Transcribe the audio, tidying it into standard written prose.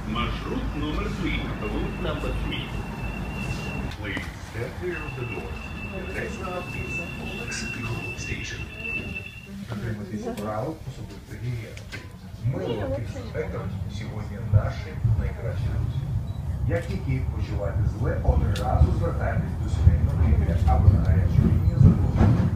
Marshroute number 3. Route number 3. Please step clear of the door. The next stop is Mexico Station. Дотримуйтесь правил особистої гігієни. Мило і дезінфектор сьогодні наші найкращі друзі. Як тільки почуваєте зле, одразу звертайтесь до сімейного лікаря або на гарячу лінію за допомогою.